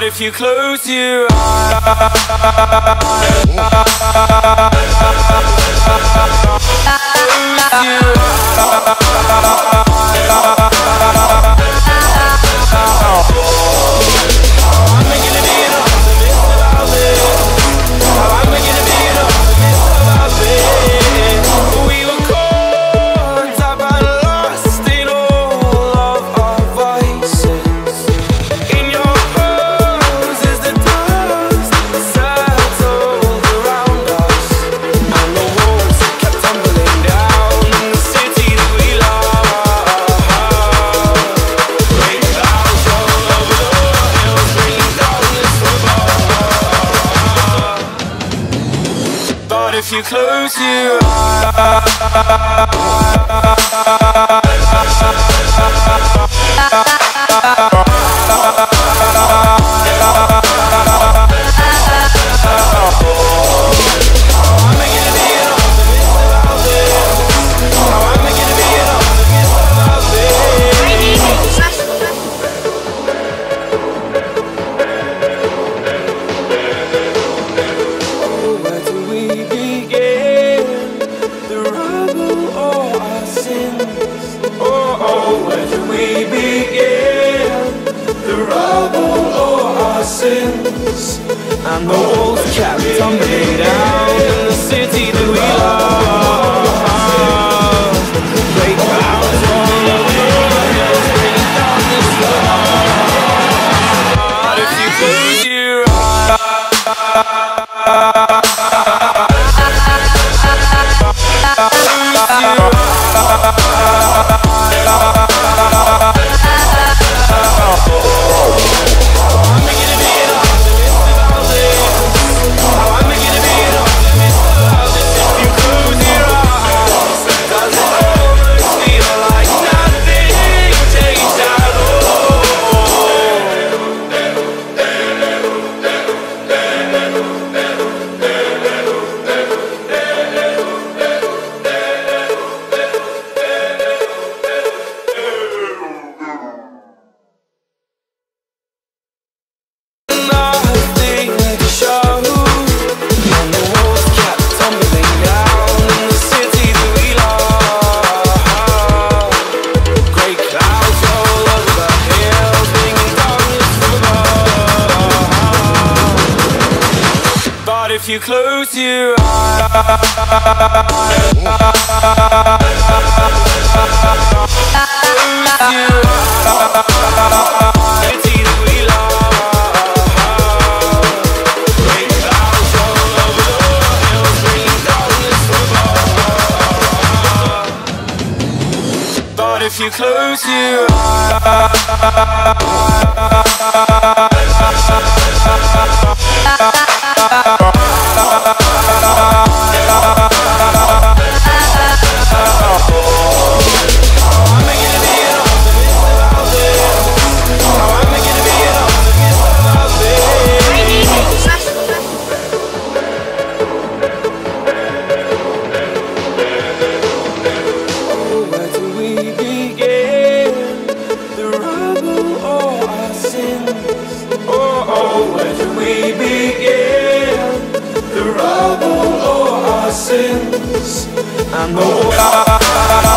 if you close your eyes, if you close your and the walls kept tumbling down in the city that we love. Great clouds all over the hills, bringing darkness to the heart. If you close your if you close your eyes, city that we love. Great clouds all over the hills, bringing darkness from above. But if you close your and the